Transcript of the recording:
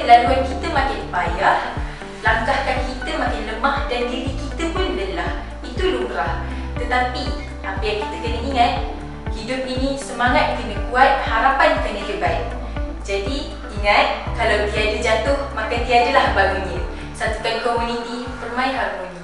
laluan kita makin payah, langkah kaki kita makin lemah dan diri kita pun lelah. Itu lumrah. Tetapi apa yang kita kena ingat, hidup ini semangat kena kuat, harapan kena hebat. Jadi ingat, kalau tiada jatuh maka tiadalah bangunnya. Satukan komuniti, permai harmoni.